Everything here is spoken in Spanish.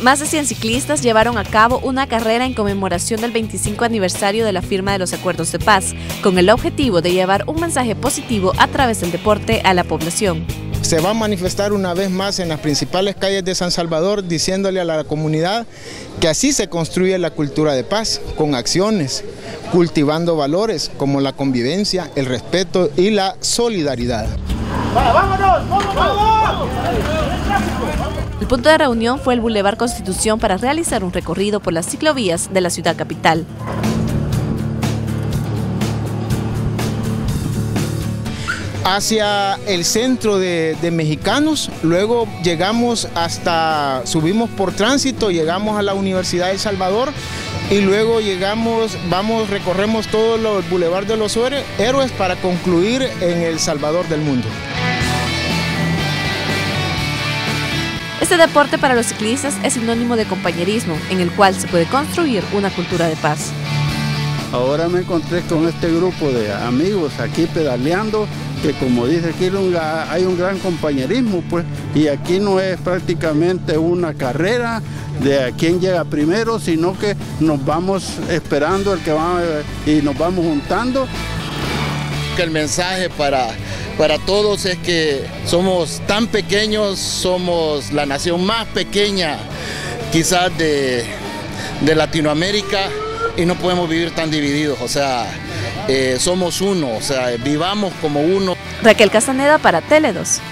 Más de 100 ciclistas llevaron a cabo una carrera en conmemoración del 25 aniversario de la firma de los Acuerdos de Paz, con el objetivo de llevar un mensaje positivo a través del deporte a la población. Se va a manifestar una vez más en las principales calles de San Salvador diciéndole a la comunidad que así se construye la cultura de paz, con acciones, cultivando valores como la convivencia, el respeto y la solidaridad. ¡Vámonos! ¡Vámonos! El punto de reunión fue el Boulevard Constitución para realizar un recorrido por las ciclovías de la ciudad capital. Hacia el centro de Mexicanos, luego subimos por tránsito, llegamos a la Universidad de El Salvador y luego recorremos todo el Boulevard de los Héroes para concluir en El Salvador del Mundo. Este deporte para los ciclistas es sinónimo de compañerismo, en el cual se puede construir una cultura de paz. Ahora me encontré con este grupo de amigos aquí pedaleando, que como dice aquí hay un gran compañerismo, pues, y aquí no es prácticamente una carrera de a quién llega primero, sino que nos vamos esperando el que va y nos vamos juntando. Que el mensaje para todos es que somos tan pequeños, somos la nación más pequeña quizás de Latinoamérica y no podemos vivir tan divididos, o sea, somos uno, o sea, vivamos como uno. Raquel Castaneda para Tele 2.